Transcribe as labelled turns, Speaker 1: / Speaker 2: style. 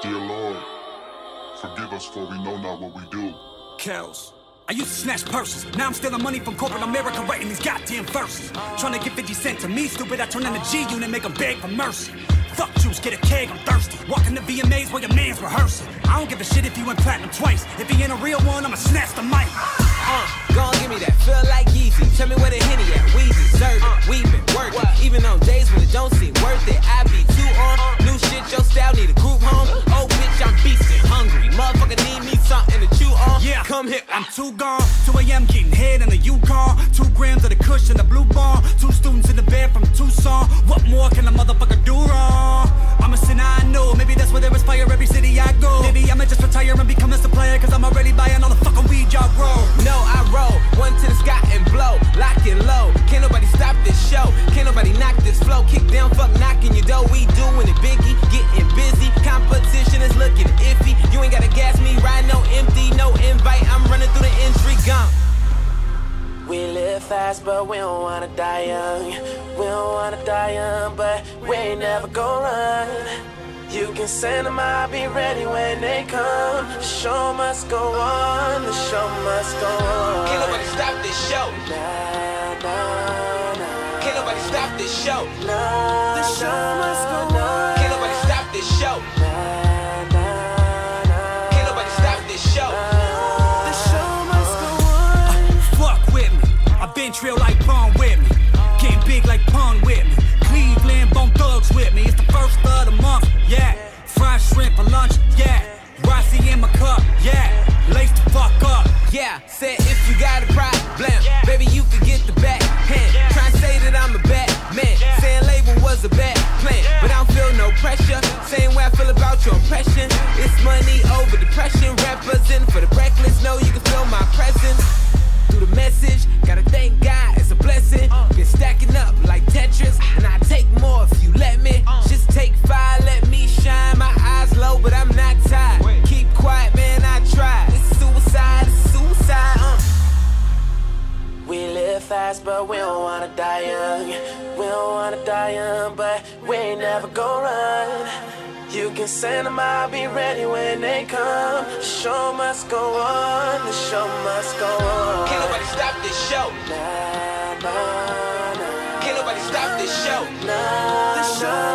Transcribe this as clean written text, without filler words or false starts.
Speaker 1: Dear Lord, forgive us for we know not what we do.
Speaker 2: Kells. I used to snatch purses. Now I'm stealing money from corporate America, writing these goddamn verses. Trying to get 50 cents to me, stupid. I turn in the G unit, make them beg for mercy. Fuck juice, get a keg, I'm thirsty. Walking the VMAs while your man's rehearsing. I don't give a shit if you went platinum twice. If he ain't a real one, I'ma snatch the mic.
Speaker 3: Go on, give me that. Feel like Yeezy. Tell me where the Henny at. Weezy, Zerby, we been working. Even on days when it don't seem worth it, I be too on. New shit, your style need a group home. Oh, bitch, I'm beastin', hungry. Motherfucker need me something to chew on.
Speaker 2: Yeah,
Speaker 3: come here.
Speaker 2: I'm too gone. 2 a.m. getting head in the Yukon. 2 grams of the Kush in the blue barn. 2 students in the bed from Tucson. What more can a motherfucker do wrong? I'm a sinner, I know. Maybe that's where there is fire every city I go. Maybe I'ma just retire and become a supplier, cause I'm already buying all the fucking weed y'all grow.
Speaker 3: No, I roll one to the sky and blow, lock it low. Can't nobody stop this show. Can't nobody knock this flow. Kick down, fuck knocking your door. We doing it biggie, getting busy. Competition is looking iffy. You ain't gotta gas me, ride no empty, no invite. I'm running through the entry gum. We live fast, but we don't wanna die young. We don't wanna die young, but we ain't never gonna run. You can send them, I'll be ready when they come. The show must go on, the show must go on. Can't nobody stop this show. Nah, nah, nah. Can't nobody stop this show. Nah, the show must go on. Can't nobody stop this show. Nah, nah, nah. Can't nobody stop this show. The show must go on.
Speaker 2: Fuck with me. I've been trail like Pong with me. Getting big like Pong with me. Cleveland, Bone Thugs with me. It's the first of the month, yeah. Fried shrimp for lunch, yeah. Rossi in my cup, yeah. Lace the fuck up.
Speaker 3: Yeah, said if you got a problem, baby, you can get the backhand. Try and say that I'm a bad man. Saying label was a bad plan, but I don't feel no pressure. Same way I feel about your impression. It's money over depression. Representing for the reckless. Know you can feel my presence through the message. Gotta thank God, it's a blessing. Been stacking up like Tetris, and I take more if you let me. Just take 5, let me shine. My eyes low, but I'm not tired. Keep quiet, man, I try. It's suicide, it's suicide. We live fast, but we don't wanna die young. We don't wanna die young, but we ain't never gonna run. You can send them, I'll be ready when they come. The show must go on, the show must go on. Can't nobody stop this show. Nah, nah, nah. Can't nobody stop this show. Nah, the show